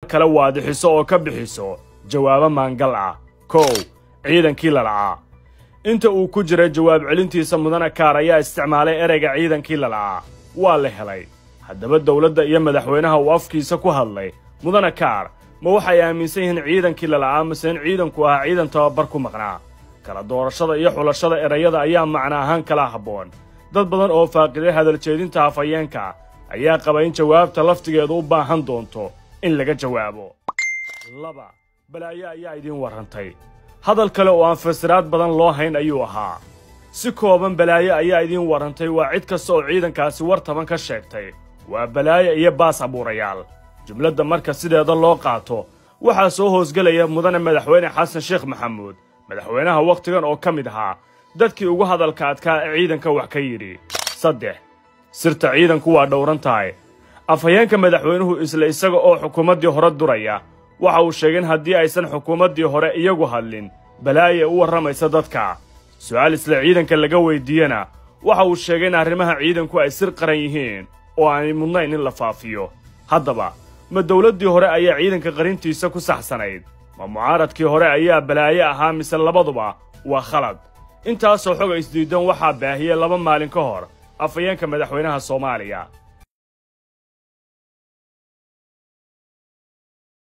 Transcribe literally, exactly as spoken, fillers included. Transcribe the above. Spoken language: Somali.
kala waadixiso oo ka bixiso jawaabo maangal ah. kow ciidankii la la'aa. inta uu ku jiray jawaab celintiisa Mudane Kaar ayaa isticmaalay ereyga ciidankii la la'aa. waa la helay. haddaba dawladda iyo madaxweynaha uu afkiisa ku hadlay Mudane Kaar ma waxay aaminsan yihiin ciidankii la la'aa mise in ciidanku ahaa ciidan tababar ku maqnaa. kala doorashada iyo xulashada erayada ayaa macna ahaan kala habboon. dad badan oo faaqiday hadal jeedinta afhayeenka ayaa qaba in jawaabta laftigeedu u baahan doonto in laga jawaabo. laba balaayo ayaa idin warrantay. hadal kale oo aan fasiraad badan loo hayn ayuu ahaa. si kooban balaayo ayaa idin warrantay waa cid kasta oo ciidankaasi war taban ka sheegtay. waa balaayo iyo baas abuurayaal. jumladda marka sideeda loo qaato waxaa soo hoosgelaya mudane madaxweyne xasan sheekh maxamuud, madaxweynaha wakhtigan oo ka mid ahaa dadkii ugu hadalka adkaa ee ciidanka wax ka yidhi. saddex sirta ciidanku waa dhowran tahay. afhayeenka madaxweynuhu isla isaga oo xukuumaddii hore duraya waxa uu sheegay in haddii aysan xukuumaddii hore iyagu hadlin balaaye u warramaysa dadka. su'aal isla ciidanka laga weydiiyena waxa uu sheegay in arrimaha ciidanku ay sir qaran yihiin oo aanay mudnayn in la faafiyo. haddaba ma dawladdii hore ayaa ciidanka qarintiisa ku saxsanayd, ma mucaaradkii hore ayaa balaaye ahaa mise labaduba waa khalad. intaasoo xoga isdiidan waxaa baahiyey laba maalin ka hor afhayeenka madaxweynaha Soomaaliya.